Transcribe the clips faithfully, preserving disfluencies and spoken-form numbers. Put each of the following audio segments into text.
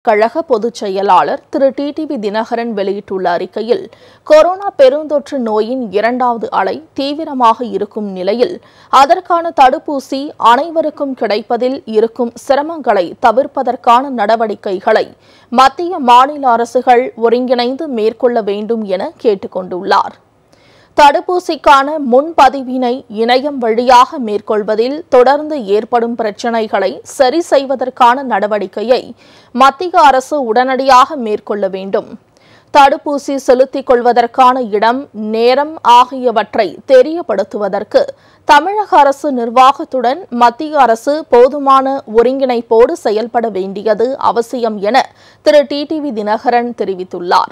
கழக பொதுச் செயலாளர் Thiru T T V Dhinakaran வெளியிட்டுள்ள அறிக்கையில், கொரோனா பெருந்தொற்று நோயின் இரண்டாவது அலை தீவிரமாக இருக்கும் நிலையில் அதற்கான தடுப்பூசி அனைவருக்கும் கிடைப்பதில் இருக்கும் சிரமங்களை தவிர்ப்பதற்கான நடவடிக்கைகளை மத்திய மாநில அரசுகள் ஒருங்கிணைந்து மேற்கொள்ள வேண்டும் என கேட்டுக் கொண்டுள்ளார். தடுப்பூசிக்கான முன்பதிவினை இணையம் வழியாக மேற்கொள்வதில் தொடர்ந்து ஏற்படும் பிரச்சினைகளை சரி செய்வதற்கான நடவடிக்கையை மத்திய அரசு உடனடியாக மேற்கொள்ள வேண்டும். தடுப்பூசி செலுத்திக் கொள்வதற்கான இடம், நேரம் ஆகியவற்றை தெரியப்படுத்துவதற்கு தமிழக அரசு நிர்வாகத்துடன் மத்திய அரசு போதுமான ஒருங்கிணைப்போடு செயல்பட வேண்டியது அவசியம் என Thiru T T V Dhinakaran தெரிவித்துள்ளார்.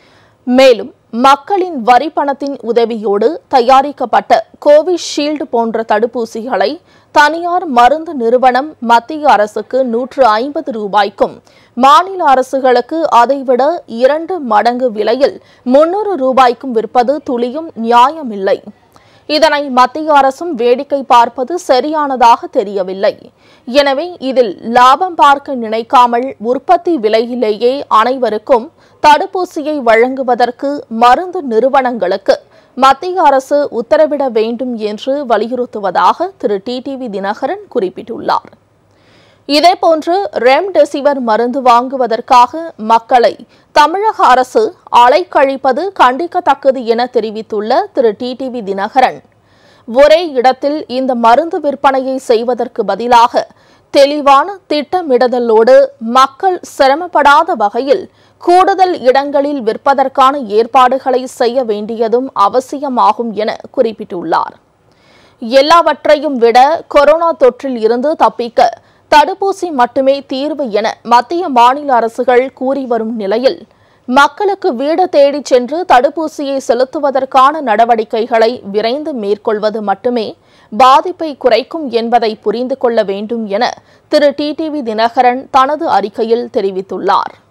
மேலும் மக்களின் வரி பணத்தின் உதவியோடு தயாரிக்கப்பட்ட கோவிஷீல்டு போன்ற தடுப்பூசிகளை தனியார் மருந்து நிறுவனம் மத்திய அரசுக்கு நூற்று ஐம்பது ரூபாய்க்கும், மாநில அரசுகளுக்கு அதைவிட இரண்டு மடங்கு விலையில் முன்னூறு ரூபாய்க்கும் விற்பது துளியும் நியாயமில்லை. இதனை மத்திய அரசும் வேடிக்கை பார்ப்பது சரியானதாக தெரியவில்லை. எனவே இதில் லாபம் பார்க்க நினைக்காமல் உற்பத்தி விலையிலேயே அனைவருக்கும் தடுப்பூசியை வழங்குவதற்கு மருந்து நிறுவனங்களுக்கு மத்திய அரசு உத்தரவிட வேண்டும் என்று வலியுறுத்துவதாக Thiru T T V Dhinakaran குறிப்பிட்டுள்ளார். இதேபோன்று ரெம்டெசிவிர் மருந்து வாங்குவதற்காக மக்களை தமிழக அரசு அலைக்கழிப்பது கண்டிக்கத்தக்கது என தெரிவித்துள்ள Thiru T T V Dhinakaran, ஒரே இடத்தில் இந்த மருந்து விற்பனையை செய்வதற்கு பதிலாக தெளிவான திட்டமிடுதலோடு மக்கள் சிரமப்படாத வகையில் கூடுதல் இடங்களில் விற்பதற்கான ஏற்பாடுகளை செய்ய வேண்டியதும் அவசியமாகும் என குறிப்பிட்டுள்ளார். எல்லாவற்றையும் விட கொரோனா தொற்றில் இருந்து தப்பிக்க தடுப்பூசி மட்டுமே தீர்வு என மத்திய மாநில அரசுகள் கூறி வரும் நிலையில், மக்களுக்கு வீடு தேடிச் சென்று தடுப்பூசியை செலுத்துவதற்கான நடவடிக்கைகளை விரைந்து மேற்கொள்வது மட்டுமே பாதிப்பை குறைக்கும் என்பதை புரிந்து கொள்ள வேண்டும் என Thiru T T V Dhinakaran தனது அறிக்கையில் தெரிவித்துள்ளார்.